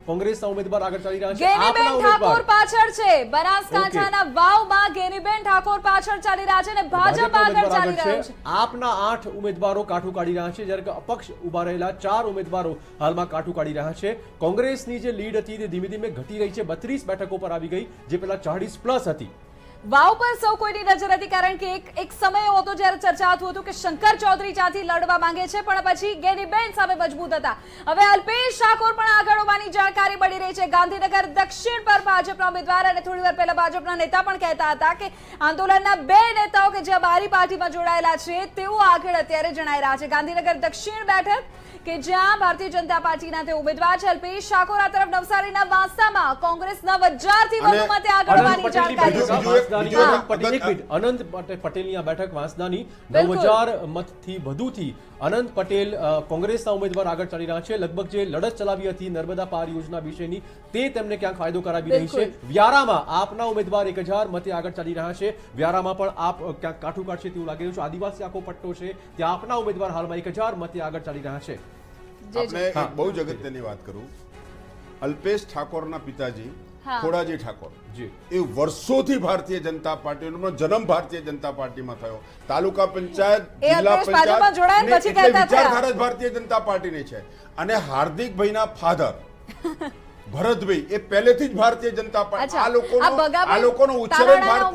કોંગ્રેસના ઉમેદવાર આગળ ચાલી રહ્યા છે, ગેનીબેન ઠાકોર પાછળ છે, બનાસકાંઠાના વાવમાં ગેનીબેન ઠાકોર પાછળ ચાલી રહ્યા છે અને ભાજપ આગળ ચાલી રહ્યું છે। આપના 8 ઉમેદવારો કાઠું કાઢી રહ્યા છે, જ્યારે કે અપક્ષ ઉભા રહેલા 4 ઉમેદવારો હાલમાં કાઠું કાઢી રહ્યા છે। કોંગ્રેસની જે લીડ હતી તે ધીમે ધીમે ઘટી રહી છે, 32 બેઠકો પર આવી ગઈ, જે પહેલા 40+ હતી। વાવ પર સૌ કોઈની નજર હતી, કારણ કે એક સમય એવો હતો જ્યારે ચર્ચા થતું હતું કે શંકર ચૌધરી ત્યાંથી લડવા માંગે છે, પણ પછી ગેનીબેન સામે મજબૂત હતા। હવે અલ્પેશ ઠાકોર પણ આગળ હોવાની જાણકારી મળી રહી છે। ગાંધીનગર દક્ષિણ પર ભાજપના ઉમેદવાર અને થોડી વાર પહેલા ભાજપના નેતા પણ કહેતા હતા કે આંદોલનના 2 નેતાઓ કે જે અમારી પાર્ટીમાં જોડાયેલા છે તેઓ આગળ અત્યારે જણાઈ રહ્યા છે। ગાંધીનગર દક્ષિણ બેઠક કે જ્યાં ભારતીય જનતા પાર્ટીના તે ઉમેદવાર છે અલ્પેશ ઠાકોર, આ તરફ નવસારીના વાંસામાં કોંગ્રેસ 9000 થી વધુ મતે આગળ હોવાની જાણકારી છે। અનંત પટેલની આ બેઠક વાંસદાની 9000 મતથી વધુથી અનંત પટેલ કોંગ્રેસના ઉમેદવાર આગળ ચાલી રહ્યા છે। લગભગ જે લડત ચલાવી હતી નર્મદા પાર યોજના વિશેની તે તેમને ક્યાંક ફાયદો કરાવી રહી છે। વ્યારામાં આપના ઉમેદવાર 1000 મતે આગળ ચાલી રહ્યા છે। વ્યારામાં પણ આપ ક્યાંક કાઠું કાઢશે તેવું લાગી રહ્યું છે। આદિવાસી આખો પટ્ટો છે, ત્યાં આપના ઉમેદવાર હાલમાં 1000 મતે આગળ ચાલી રહ્યા છે। આપણે એક બહુ જગતની વાત કરું, અલ્પેશ ઠાકોરના પિતાજી ખોડાજી ઠાકોર એ વર્ષોથી ભારતીય જનતા પાર્ટીનો જન્મ ભારતીય જનતા પાર્ટીમાં થયો, તાલુકા પંચાયત, જિલ્લા પંચાયત, વિચારધારા ભારતીય જનતા પાર્ટીની છે। અને હાર્દિકભાઈના ફાધર ભરતભાઈ એ પહેલેથી જ ભારતીય જનતા પાર્ટી, આ લોકોનો ઉછેર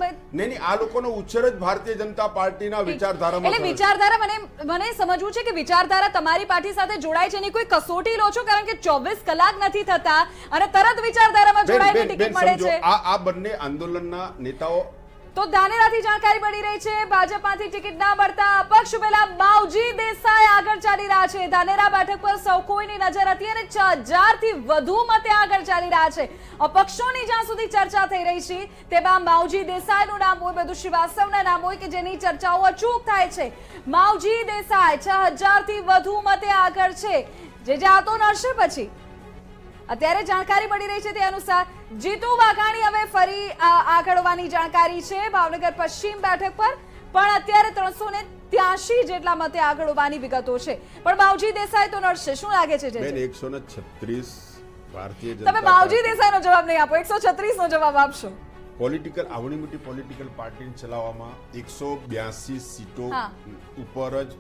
જ ભારતીય જનતા પાર્ટીના વિચારધારામાં। એટલે વિચારધારા મને સમજવું છે કે વિચારધારા તમારી પાર્ટી સાથે જોડાય છે, એની કોઈ કસોટી લો છો, કારણ કે 24 કલાક નથી થતા અને તરત વિચારધારામાં જોડાઈને ટિકિટ મળે છે। આ બંને આંદોલનના નેતાઓ તો ધાનેરાથી જાણકારી મળી રહી છે ભાજપમાંથી ટિકિટ ના મળતા અપક્ષ ઉમેદવાર માવજી દેસાઈ આગળ ચાલી રહ્યા છે। ધાનેરા બેઠક પર સૌ કોઈની નજર હતી અને 6000 થી વધુ મતે આગળ ચાલી રહ્યા છે। અપક્ષોની જ્યાં સુધી ચર્ચા થઈ રહી છે તેમાં માવજી દેસાઈનું નામ હોય, બધું શ્રીવાસ્તવના નામ હોય કે જેની ચર્ચાઓ અચૂક થાય છે। માવજી દેસાઈ 6000 થી વધુ મતે આગળ છે, જે જાતો નડશે પછી અત્યારે જાણકારી મળી રહી છે તે અનુસાર જીતુ વાઘાણી હવે ફરી આગળ હોવાની જાણકારી છે। ભાવનગર પશ્ચિમ બેઠક પર પણ અત્યારે 383 જેટલા મતે આગળ હોવાની વિગતો છે, પણ માવજી દેસાઈ તો નડશે, શું લાગે છે? 136 ભારતીય જનતા, તમે માવજી દેસાઈનો જવાબ નહીં આપો, 136 નો જવાબ આપશો। પોલિટિકલ આવડી મોટી પોલિટિકલ પાર્ટીને ચલાવવામાં 182 સીટો ઉપર જ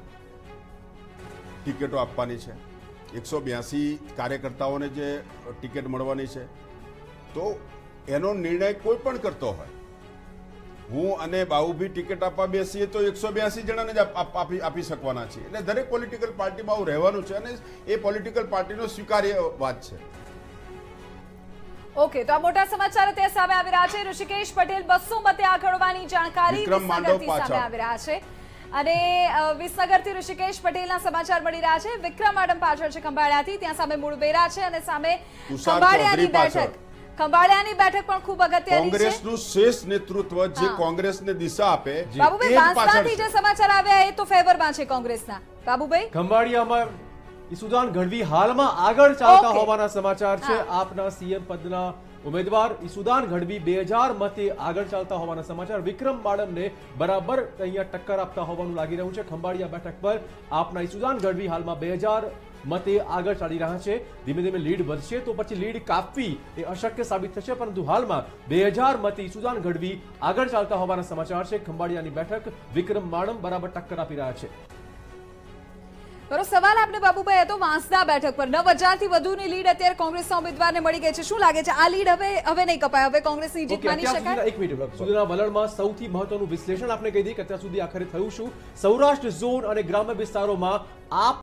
ટિકિટો આપવાની છે, 182 કાર્યકર્તાઓને જે ટિકિટ મળવાની છે, તો એનો નિર્ણય કોઈ પણ કરતો હોય, હું અને બાહુભી ટિકિટ આપવા બેસીએ તો 182 જણાને જ આપી શકવાના છે। એટલે દરેક પોલિટિકલ પાર્ટીમાં આવું રહેવાનું છે અને એ પોલિટિકલ પાર્ટીનો સ્વીકાર્ય વાત છે। ઓકે, તો આ મોટા સમાચાર અત્યારે સામે આવી રહ્યા છે। ઋષિકેશ પટેલ 200 મતે આગળ હોવાની જાણકારી સામે આવી રહ્યા છે અને વિસનગરથી ઋષિકેશ પટેલના સમાચાર મળી રહ્યા છે। વિક્રમ મેડમ પાછળ છે ખંભાળિયાથી, ત્યાં સામે મૂળબેરા છે અને સામે ખંભાળિયાની બેઠક પણ ખૂબ અગત્યની છે। કોંગ્રેસનું શ્રેષ્ઠ નેતૃત્વ જે કોંગ્રેસને દિશા આપે, બાબુભાઈ વાંસદાથી જે સમાચાર આવ્યા એ તો ફેવરમાં છે કોંગ્રેસના। બાબુભાઈ, ખંભાળિયામાં ઈસુદાન ગઢવી હાલમાં આગળ ચાલતા હોવાના સમાચાર છે। આપના સીએમ પદના ઉમેદવાર ઈસુદાન ગઢવી 2000 મતે આગળ ચાલતા હોવાના સમાચાર। વિક્રમ માડમને બરાબર અહીંયા ટક્કર આપતા હોવાનું લાગી રહ્યું છે। ખંભાળિયા બેઠક પર આપના ઈસુદાન ગઢવી હાલમાં 2000 મતે આગળ ચાલી રહ્યા છે। ધીમે ધીમે લીડ વધશે તો પછી લીડ કાપવી એ અશક્ય સાબિત થશે, પરંતુ હાલમાં 2000 મતે ઈસુદાન ગઢવી આગળ ચાલતા હોવાના સમાચાર છે। ખંભાળિયાની બેઠક વિક્રમ માડમ બરાબર ટક્કર આપી રહ્યા છે। મારો સવાલ આપને બાબુભાઈ હતો, વાંસદા બેઠક પર 9000 થી વધુની લીડ અત્યારે કોંગ્રેસના ઉમેદવારને મળી ગઈ છે, શું લાગે છે આ લીડ હવે નહીં કપાય, હવે કોંગ્રેસની જીત માની શકાય? એક મિનિટ, સુધીના વલણમાં સૌથી મહત્વનું વિશ્લેષણ આપણે કહી દઈએ કે અત્યાર સુધી આખરે થયું શું? સૌરાષ્ટ્ર ઝોન અને ગ્રામ્ય વિસ્તારોમાં આપ